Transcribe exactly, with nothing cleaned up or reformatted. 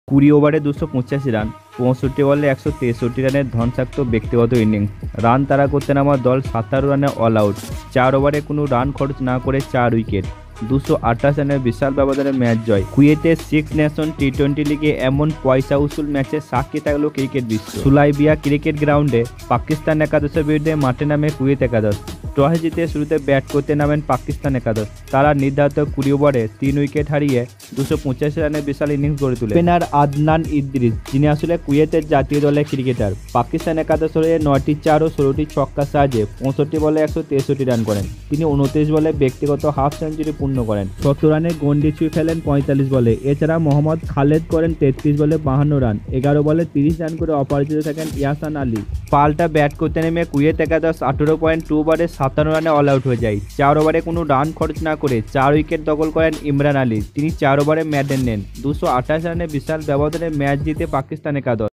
কুড়ি ওভারে দুশো পঁচাশি রান, পঁয়ষট্টি বলে একশো তেষট্টি রানের ধ্বংসাত্মক ব্যক্তিগত ইনিংস। রান তাড়া করতে নামা দল সাতান্ন রানে অল আউট। চার ওভারে কোনো রান খরচ না করে চার উইকেট, দুশো আঠাশ রানের বিশাল ব্যবধানে ম্যাচ জয়। কুয়েতে সিক্স নেশন টি টোয়েন্টি লিগে এমন পয়সা উসুল ম্যাচে সাক্ষী থাকলো ক্রিকেট বিশ্ব। সুলাইবিয়া ক্রিকেট গ্রাউন্ডে পাকিস্তান একাদশের বিরুদ্ধে মাঠে নামে কুয়েত একাদশ। টস জিতে শুরুতে ব্যাট করতে নামেন পাকিস্তান একাদশ। তারা নির্ধারিত কুড়ি ওভারে তিন উইকেট হারিয়ে দুশো পঁচাশি রানের বিশাল ইনিংস গড়ে তোলে। ওপেনার আদনান ইদ্রিস, যিনি আসলে কুয়েতের জাতীয় দলের ক্রিকেটার, পাকিস্তান একাদশ হয়ে নয়টি চার ও ষোলোটি ছক্কার সাহায্যে পঁয়ষট্টি বলে একশো তেষট্টি রান করেন। তিনি উনত্রিশ বলে ব্যক্তিগত হাফ সেঞ্চুরি পূর্ণ করেন। সত্তর রানে গন্ডি ছুঁয়ে ফেলেন পঁয়তাল্লিশ বলে। এছাড়া মোহাম্মদ খালেদ করেন তেত্রিশ বলে বাহান্ন রান। এগারো বলে তিরিশ রান করে অপরাজিত থাকেন ইয়াসান আলী। পাল্টা ব্যাট করতে নেমে কুয়েত একাদশ আঠেরো পয়েন্ট টু ওভারে সাতান্ন রানে অল আউট হয়ে যায়। চার ওভারে কোনো রান খরচ না করে চার উইকেট দখল করেন ইমরান আলী। তিনি চার ওভারে ম্যাডেন নেন। দুশো আঠাশ রানে বিশাল ব্যবধানে ম্যাচ জিতে পাকিস্তান একাদশ।